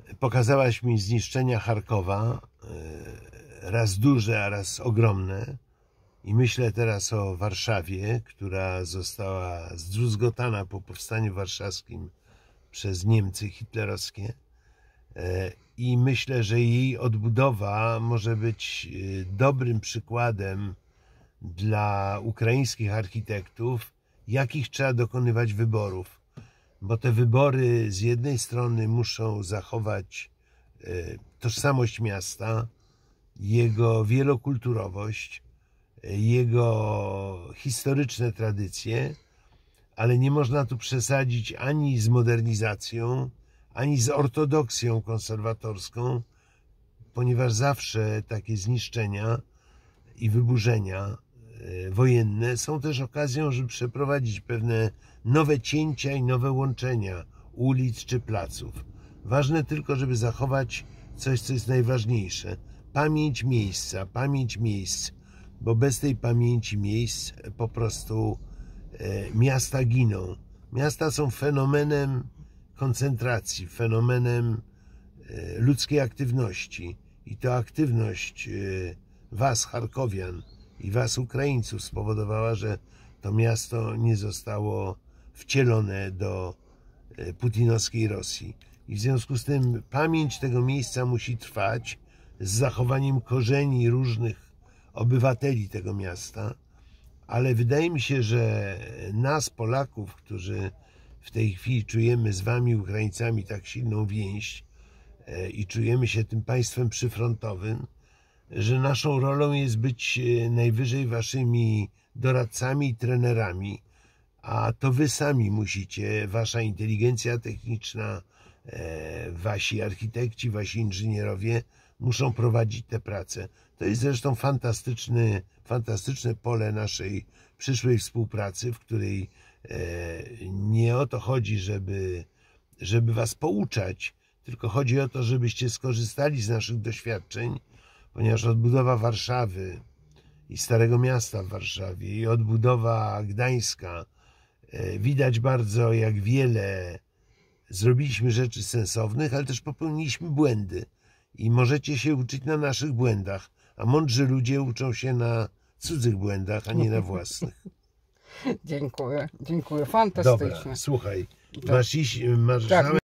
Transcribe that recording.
Pokazałaś mi zniszczenia Charkowa, raz duże, a raz ogromne. I myślę teraz o Warszawie, która została zdruzgotana po powstaniu warszawskim przez Niemcy hitlerowskie. I myślę, że jej odbudowa może być dobrym przykładem dla ukraińskich architektów, jakich trzeba dokonywać wyborów. Bo te wybory z jednej strony muszą zachować tożsamość miasta, jego wielokulturowość, jego historyczne tradycje, ale nie można tu przesadzić ani z modernizacją, ani z ortodoksją konserwatorską, ponieważ zawsze takie zniszczenia i wyburzenia wojenne są też okazją, żeby przeprowadzić pewne nowe cięcia i nowe łączenia ulic czy placów. Ważne tylko, żeby zachować coś, co jest najważniejsze. Pamięć miejsca, pamięć miejsc, bo bez tej pamięci miejsc po prostu miasta giną. Miasta są fenomenem koncentracji, fenomenem ludzkiej aktywności. I to aktywność was, Charkowian, i was, Ukraińców, spowodowała, że to miasto nie zostało wcielone do putinowskiej Rosji. I w związku z tym pamięć tego miejsca musi trwać z zachowaniem korzeni różnych obywateli tego miasta, ale wydaje mi się, że nas, Polaków, którzy w tej chwili czujemy z wami, Ukraińcami, tak silną więź i czujemy się tym państwem przyfrontowym, że naszą rolą jest być najwyżej waszymi doradcami i trenerami, a to wy sami musicie, wasza inteligencja techniczna, wasi architekci, wasi inżynierowie muszą prowadzić te prace. To jest zresztą fantastyczne pole naszej przyszłej współpracy, w której nie o to chodzi, żeby was pouczać, tylko chodzi o to, żebyście skorzystali z naszych doświadczeń, ponieważ odbudowa Warszawy i Starego Miasta w Warszawie i odbudowa Gdańska, widać bardzo, jak wiele zrobiliśmy rzeczy sensownych, ale też popełniliśmy błędy i możecie się uczyć na naszych błędach, a mądrzy ludzie uczą się na cudzych błędach, a nie na własnych. Dziękuję, fantastycznie. Dobra, słuchaj, Tak. masz